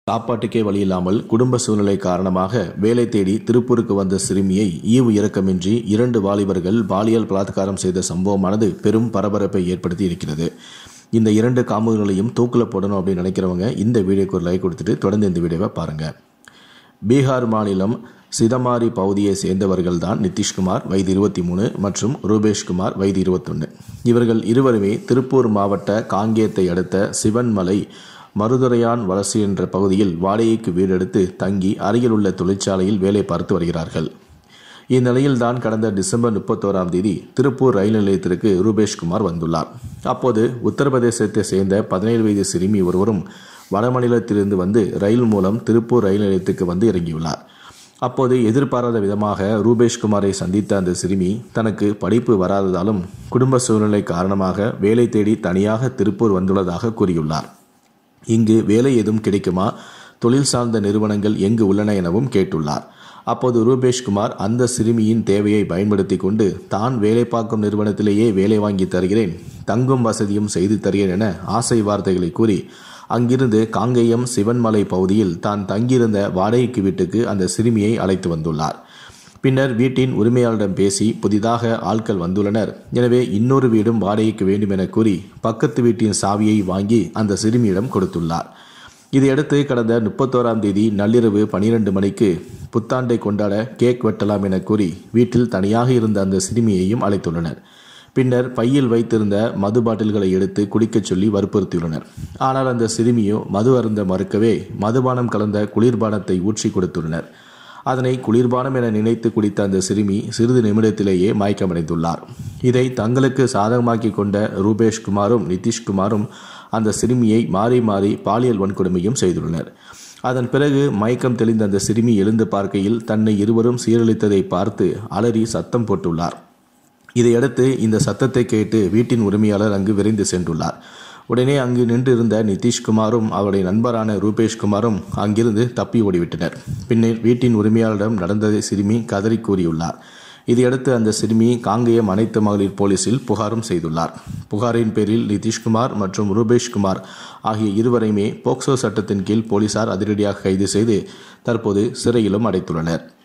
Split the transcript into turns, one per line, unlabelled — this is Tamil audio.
சாப்பாட்டுக்கே வழியில்லாமல் குடும்ப சூழ்நிலை காரணமாக வேலை தேடி திருப்பூருக்கு வந்த சிறுமியை ஈவு இரக்கமின்றி 2 வாலிபர்கள் பாலியல் பலாத்காரம் செய்த சம்பவமானது பெரும் பரபரப்பை ஏற்படுத்தி இருக்கிறது. இந்த 2 காமுகர்களையும் தூக்கில் போடணும் அப்படின்னு நினைக்கிறவங்க இந்த வீடியோக்கு ஒரு லைக் கொடுத்துட்டு தொடர்ந்து இந்த வீடியோவை பாருங்க. பீகார் மாநிலம் சிதமாரி பகுதியை சேர்ந்தவர்கள் தான் நிதிஷ்குமார் வயது 23 மற்றும் ரூபேஷ்குமார் வயது 21. இவர்கள் இருவருமே திருப்பூர் மாவட்ட காங்கேயத்தை அடுத்த சிவன்மலை மருதுரையான் வலசு என்ற பகுதியில் வாடகைக்கு வீடு எடுத்து தங்கி அருகில் உள்ள தொழிற்சாலையில் வேலை பார்த்து வருகிறார்கள். இந்நிலையில்தான் கடந்த டிசம்பர் 31ஆம் தேதி திருப்பூர் ரயில் நிலையத்திற்கு ரூபேஷ்குமார் வந்துள்ளார். அப்போது உத்தரப்பிரதேசத்தை சேர்ந்த 17 வயது சிறுமி ஒருவரும் வடமாநிலத்திலிருந்து வந்து ரயில் மூலம் திருப்பூர் ரயில் நிலையத்துக்கு வந்து இறங்கியுள்ளார். அப்போது எதிர்பாராத விதமாக ரூபேஷ்குமாரை சந்தித்த அந்த சிறுமி தனக்கு படிப்பு வராததாலும் குடும்ப சூழ்நிலை காரணமாக வேலை தேடி தனியாக திருப்பூர் வந்துள்ளதாக கூறியுள்ளார். இங்கு வேலை எதுவும் கிடைக்குமா, தொழில் சார்ந்த நிறுவனங்கள் எங்கு உள்ளன எனவும் கேட்டுள்ளார். அப்போது ரூபேஷ்குமார் அந்த சிறுமியின் தேவையை பயன்படுத்தி கொண்டு தான் வேலை பார்க்கும் நிறுவனத்திலேயே வேலை வாங்கி தருகிறேன், தங்கும் வசதியும் செய்து தருகிறேன் என ஆசை வார்த்தைகளை கூறி அங்கிருந்து காங்கேயம் சிவன்மலை பகுதியில் தான் தங்கியிருந்த வாடகைக்கு வீட்டுக்கு அந்த சிறுமியை அழைத்து வந்துள்ளார். பின்னர் வீட்டின் உரிமையாளரிடம் பேசி புதிதாக ஆட்கள் வந்துள்ளனர், எனவே இன்னொரு வீடும் வாடகைக்கு வேண்டும் என கூறி பக்கத்து வீட்டின் சாவியை வாங்கி அந்த சிறுமியிடம் கொடுத்துள்ளார். இதையடுத்து கடந்த 31ஆம் தேதி நள்ளிரவு 12 மணிக்கு புத்தாண்டை கொண்டாட கேக் வெட்டலாம் என கூறி வீட்டில் தனியாக இருந்த அந்த சிறுமியையும் அழைத்துள்ளனர். பின்னர் பையில் வைத்திருந்த மது பாட்டில்களை எடுத்து குடிக்கச் சொல்லி வற்புறுத்தியுள்ளனர். ஆனால் அந்த சிறுமியோ மது அருந்த மறுக்கவே மதுபானம் கலந்த குளிர்பானத்தை ஊற்றி கொடுத்துள்ளனர். அதனை குளிர்பானம் என நினைத்து குடித்த அந்த சிறுமி சிறிது நிமிடத்திலேயே மயக்கமடைந்துள்ளார். இதை தங்களுக்கு சாதகமாக்கி கொண்ட ரூபேஷ்குமாரும் நிதிஷ்குமாரும் அந்த சிறுமியை மாறி மாறி பாலியல் வன்கொடுமையும் செய்துள்ளனர். அதன் பிறகு மயக்கம் தெளிந்த அந்த சிறுமி எழுந்து பார்க்கையில் தன்னை இருவரும் சீரழித்ததை பார்த்து அலறி சத்தம் போட்டுள்ளார். இதையடுத்து இந்த சத்தத்தை கேட்டு வீட்டின் உரிமையாளர் அங்கு விரைந்து சென்றுள்ளார். உடனே அங்கு நின்றிருந்த நிதிஷ்குமாரும் அவருடைய நண்பரான ரூபேஷ்குமாரும் அங்கிருந்து தப்பி ஓடிவிட்டனர். பின்னர் வீட்டின் உரிமையாளரிடம் நடந்ததை சிறுமி கதறி கூறியுள்ளார். இதையடுத்து அந்த சிறுமி காங்கேயம் அனைத்து மகளிர் போலீசில் புகாரும் செய்துள்ளார். புகாரின் பேரில் நிதிஷ்குமார் மற்றும் ரூபேஷ்குமார் ஆகிய இருவரையுமே போக்சோ சட்டத்தின் கீழ் போலீசார் அதிரடியாக கைது செய்து தற்போது சிறையிலும் அடைத்துள்ளனர்.